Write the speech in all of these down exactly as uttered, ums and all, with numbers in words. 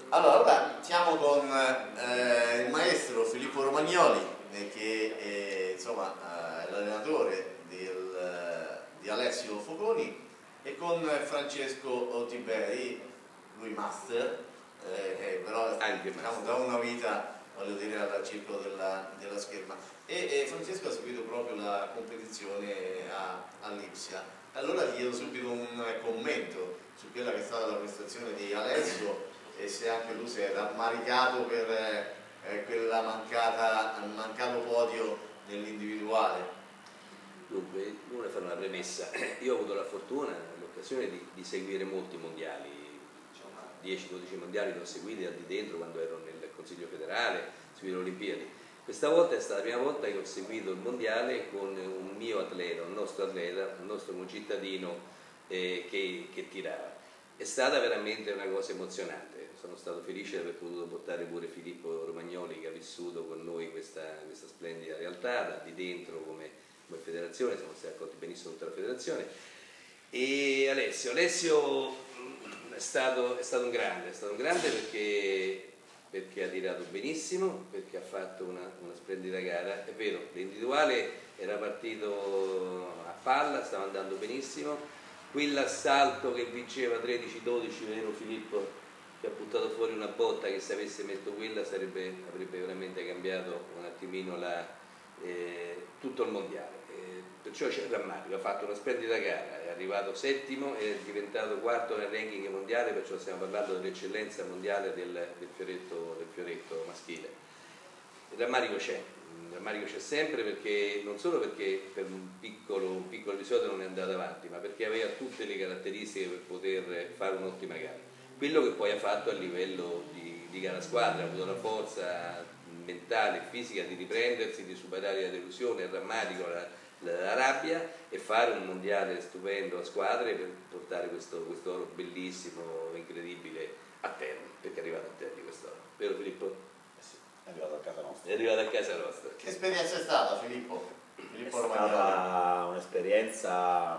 Allora, ora siamo con eh, il maestro Filippo Romagnoli, eh, che è, insomma, eh, è l'allenatore del, di Alessio Fogoni, e con Francesco Tiberi, lui master, eh, che però Anche diciamo, da una vita, voglio dire, al circolo della, della scherma. E, e Francesco ha seguito proprio la competizione a, a Lipsia. Allora ti chiedo subito un commento su quella che è stata la prestazione di Alessio, e se anche lui si è rammaricato per eh, quella mancata, mancato podio nell'individuale. Dunque, vuole fare una premessa. Io ho avuto la fortuna, l'occasione di, di seguire molti mondiali, dieci dodici mondiali li ho seguiti da di dentro quando ero nel Consiglio federale, seguivo le Olimpiadi. Questa volta è stata la prima volta che ho seguito il mondiale con un mio atleta, un nostro atleta, un nostro concittadino eh, che, che tirava. È stata veramente una cosa emozionante. Sono stato felice di aver potuto portare pure Filippo Romagnoli, che ha vissuto con noi questa, questa splendida realtà, da di dentro come, come federazione, siamo stati accolti benissimo tutta la federazione. E Alessio, Alessio è stato, è stato un grande, è stato un grande perché, perché ha tirato benissimo, perché ha fatto una, una splendida gara. È vero, l'individuale era partito a palla, stava andando benissimo. Quell'assalto che vinceva tredici dodici, vero Filippo, che ha buttato fuori una botta, che se avesse messo quella sarebbe, avrebbe veramente cambiato un attimino la, eh, tutto il mondiale. Eh, perciò c'è il rammarico, ha fatto una splendida gara, è arrivato settimo e è diventato quarto nel ranking mondiale, perciò stiamo parlando dell'eccellenza mondiale del, del, fioretto, del fioretto maschile. Il rammarico c'è. Il rammarico c'è sempre, perché non solo perché per un piccolo, un piccolo episodio non è andato avanti, ma perché aveva tutte le caratteristiche per poter fare un'ottima gara. Quello che poi ha fatto a livello di, di gara squadra, ha avuto la forza mentale e fisica di riprendersi, di superare la delusione, il rammarico, la, la, la rabbia, e fare un mondiale stupendo a squadre per portare questo, questo oro bellissimo, incredibile a termine, perché è arrivato a termine quest'oro. Vero Filippo? È arrivato a casa nostra. È arrivato a casa nostra. Che esperienza è stata, Filippo? Filippo È stata un'esperienza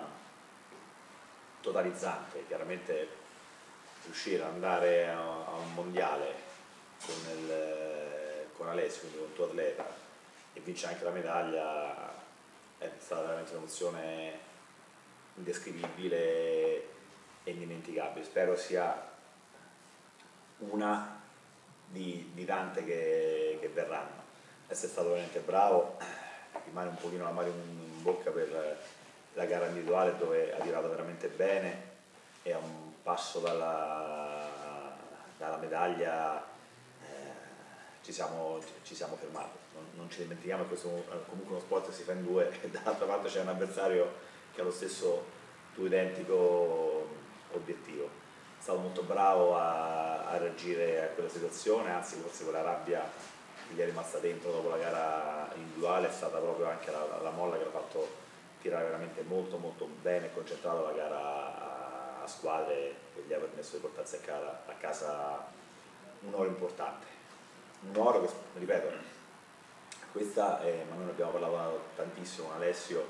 totalizzante. Chiaramente riuscire ad andare a, a un mondiale con, il, con Alessio, quindi con il tuo atleta, e vincere anche la medaglia è stata veramente un'emozione indescrivibile e indimenticabile. Spero sia una Di, di tante che, che verranno. Essere stato veramente bravo, rimane un pochino la mano in bocca per la gara individuale, dove ha tirato veramente bene e a un passo dalla, dalla medaglia eh, ci, siamo, ci siamo fermati. Non, non ci dimentichiamo che questo è comunque uno sport che si fa in due, e dall'altra parte c'è un avversario che ha lo stesso tuo identico obiettivo. È stato molto bravo a, a reagire a quella situazione, anzi forse quella rabbia che gli è rimasta dentro dopo la gara individuale è stata proprio anche la, la molla che l'ha fatto tirare veramente molto molto bene e concentrato la gara a, a squadre, che gli ha permesso di portarsi a casa, a casa un oro importante. Un oro che, ripeto, questa è, ma noi ne abbiamo parlato tantissimo con Alessio,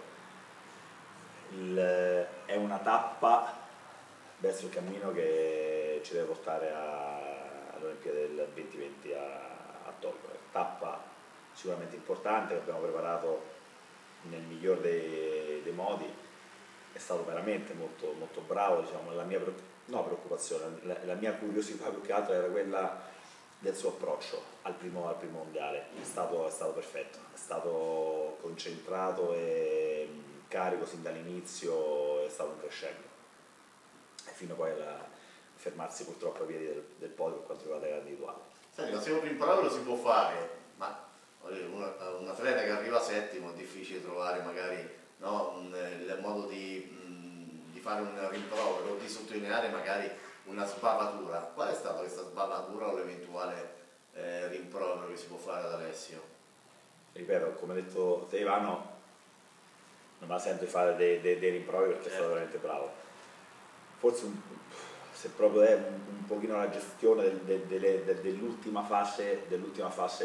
il, è una tappa verso il cammino che ci deve portare all'Olimpiade del duemilaventi a, a Tokyo. Tappa sicuramente importante, che abbiamo preparato nel miglior dei, dei modi. È stato veramente molto, molto bravo. Diciamo, la mia no, preoccupazione, la, la mia curiosità più che altro era quella del suo approccio al primo, al primo mondiale. È stato, è stato perfetto, è stato concentrato e carico sin dall'inizio, è stato un crescendo, fino poi a fermarsi purtroppo ai piedi del, del podio per quanto riguarda la gara individuale. Senti, ma se un rimprovero lo si può fare, ma un, un atleta che arriva settimo è difficile trovare magari, no, un, il modo di, mh, di fare un rimprovero, di sottolineare magari una sbavatura. Qual è stata questa sbavatura o l'eventuale eh, rimprovero che si può fare ad Alessio? Ripeto, come ha detto te Ivano, non me la sento di fare dei, dei, dei rimproveri, perché certo. è stato veramente bravo. Forse un, se proprio è un, un pochino la gestione del, del, del, dell'ultima fase, dell'ultima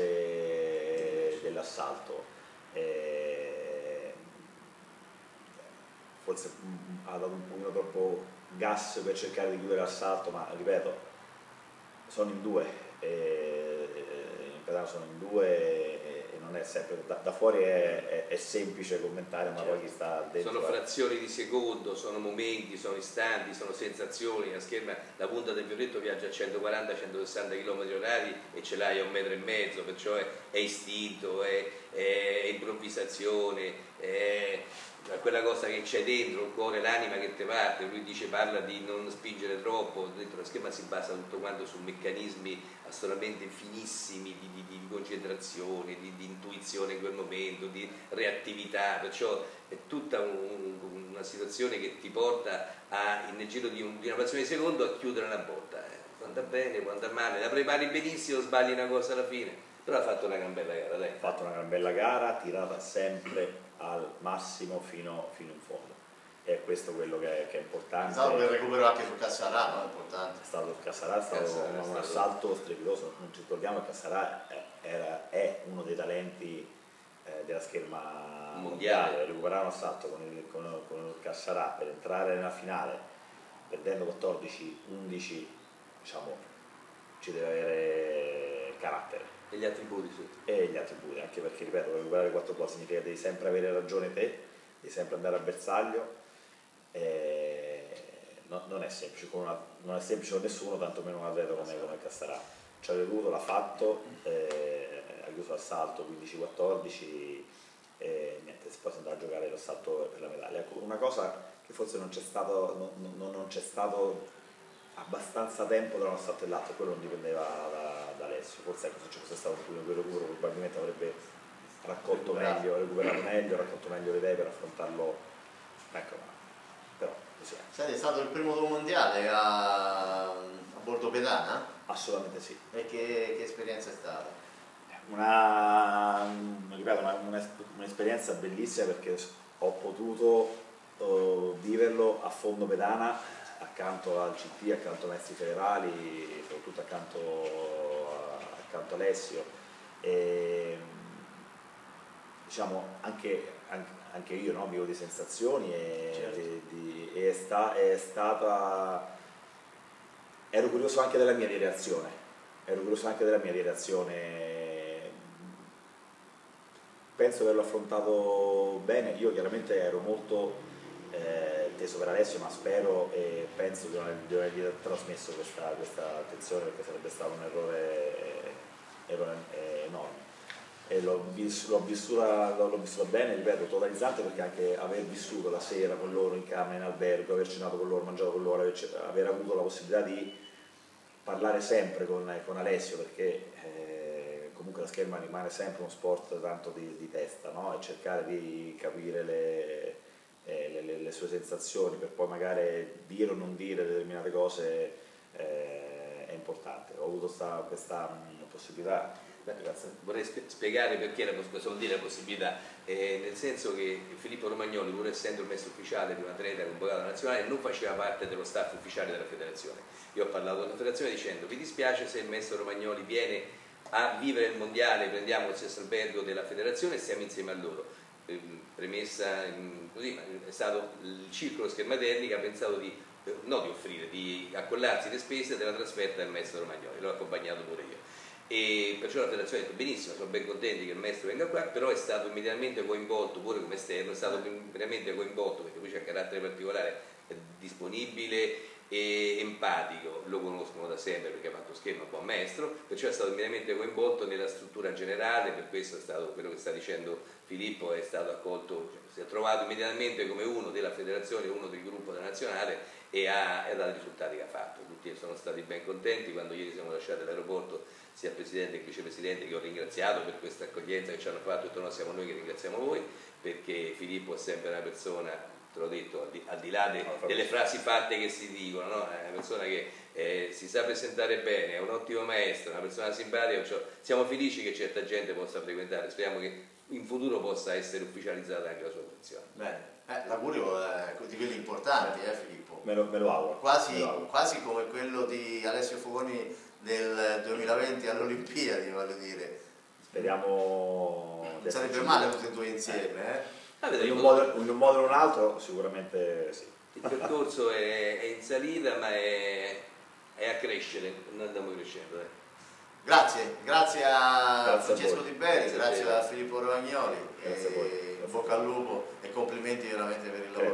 fase dell'assalto. Eh, forse ha dato un pochino troppo gas per cercare di chiudere l'assalto, ma ripeto, sono in due, e, in pedana sono in due e, e non è sempre, da, da fuori è, è, è semplice commentare, ma certo. Poi chi sta dentro... Sono frazioni di secondo, sono momenti, sono istanti, sono sensazioni, la scherma, la punta del fioretto viaggia a centoquaranta centosessanta chilometri orari e ce l'hai a un metro e mezzo, perciò è, è istinto, è, è improvvisazione, è quella cosa che c'è dentro, il cuore, l'anima che ti parte. Lui dice, parla di non spingere troppo, dentro la scherma si basa tutto quanto su meccanismi assolutamente finissimi di, di, di concentrazione, di, di intuizione in quel momento, di reattività, perciò è tutta un, una situazione che ti porta a, nel giro di, un, di una frazione di secondo a chiudere una botta, eh. Quando va bene, quando va male, la prepari benissimo, sbagli una cosa alla fine, però ha fatto una gran bella gara, dai. Ha fatto una gran bella gara, tirata sempre al massimo fino, fino in fondo, e questo è quello che è, che è importante. È stato per recupero anche su Cassarà, no? È importante. È stato il Cassarà, è stato Cassarà, un, un assalto strepitoso, non ci ricordiamo che Cassarà era, è uno dei talenti eh, della scherma mondiale. mondiale, recuperare un assalto con il, con, con il Cassarà per entrare nella finale perdendo quattordici undici, diciamo, ci deve avere carattere. E gli attributi, sì. E gli attributi, anche perché, ripeto, recuperare quattro gol significa che devi sempre avere ragione te, devi sempre andare a bersaglio, e no, non è semplice con una, non è semplice con nessuno, tantomeno un atleta come, come Cassarà. Ci ha veduto, l'ha fatto, eh, ha chiuso l'assalto quindici quattordici e niente, poi si andrà a giocare l'assalto per la medaglia. Ecco, una cosa che forse non c'è stato, non, non, non c'è stato abbastanza tempo tra un assalto e l'altro, quello non dipendeva da, da Alessio, forse ecco, se ci fosse stato un po' di recupero probabilmente avrebbe raccolto recuperato. meglio, recuperato meglio, raccolto meglio le idee per affrontarlo, ecco, però così è. Senti, è stato il primo tuo mondiale a, a bordo pedana? Assolutamente sì. E che, che esperienza è stata? Una, ripeto, una, un'esperienza bellissima, perché ho potuto uh, viverlo a fondo pedana, accanto al C T, accanto ai maestri federali, soprattutto accanto a, accanto a Alessio, e diciamo anche, anche, anche io, no? Vivo di sensazioni e, certo. di, di, e è, sta, è stata ero curioso anche della mia reazione ero curioso anche della mia reazione penso di averlo affrontato bene. Io chiaramente ero molto Eh, teso per Alessio, ma spero e penso di non avergli trasmesso questa, questa attenzione, perché sarebbe stato un errore, errore enorme. E l'ho, vis, l'ho, vissuta, l'ho vissuta bene, ripeto, totalizzante, perché anche aver vissuto la sera con loro in camera, in albergo, aver cenato con loro, mangiato con loro, aver, aver avuto la possibilità di parlare sempre con, con Alessio, perché eh, comunque la scherma rimane sempre uno sport tanto di, di testa, no? E cercare di capire le Le, le, le sue sensazioni per poi magari dire o non dire determinate cose eh, è importante. Ho avuto sta, questa mh, possibilità. Beh, vorrei spiegare perché la, cosa vuol dire la possibilità, eh, nel senso che Filippo Romagnoli, pur essendo il maestro ufficiale di un atleta convocato nazionale, non faceva parte dello staff ufficiale della federazione. Io ho parlato con la federazione dicendo: vi dispiace se il maestro Romagnoli viene a vivere il mondiale, prendiamo il stesso albergo della federazione e stiamo insieme a loro. Premessa così, è stato il circolo Scherma Tecnica ha pensato di, no di offrire, di accollarsi le spese della trasferta del maestro Romagnoli, l'ho accompagnato pure io, e perciò la federazione ha detto: benissimo, sono ben contenti che il maestro venga qua, però è stato immediatamente coinvolto pure come esterno, è stato immediatamente coinvolto perché lui c'è un carattere particolare, è disponibile e empatico, lo conoscono da sempre perché ha fatto Scherma, un buon maestro, perciò è stato immediatamente coinvolto nella struttura generale. Per questo è stato quello che sta dicendo Filippo, è stato accolto, cioè, si è trovato immediatamente come uno della federazione, uno del gruppo della nazionale, e ha, ha dato i risultati che ha fatto. Tutti sono stati ben contenti. Quando ieri siamo lasciati all'aeroporto, sia il presidente che il vicepresidente, che ho ringraziato per questa accoglienza che ci hanno fatto, e no, siamo noi che ringraziamo voi, perché Filippo è sempre una persona, te l'ho detto, al di, al di là de, delle frasi fatte che si dicono, no? È una persona che eh, si sa presentare bene, è un ottimo maestro, una persona simpatica, cioè, siamo felici che certa gente possa frequentare, speriamo che in futuro possa essere ufficializzata anche la sua funzione. Bene, eh, l'augurio è di quelli importanti, eh, Filippo? Me lo, me lo auguro. Quasi, me lo auguro. Quasi come quello di Alessio Fogoni del duemilaventi alle Olimpiadi, voglio dire. Speriamo... Non sarebbe male tutti e due insieme, eh? Ah, in, un modo, in un modo o in un altro sicuramente sì. Il percorso è, è in salita, ma è, e a crescere, noi andiamo crescendo. Eh. Grazie, grazie a Grazie a Francesco voi. Di Beri, Grazie a grazie te. a Filippo Romagnoli, Grazie a voi. e in bocca al lupo e complimenti veramente per il lavoro.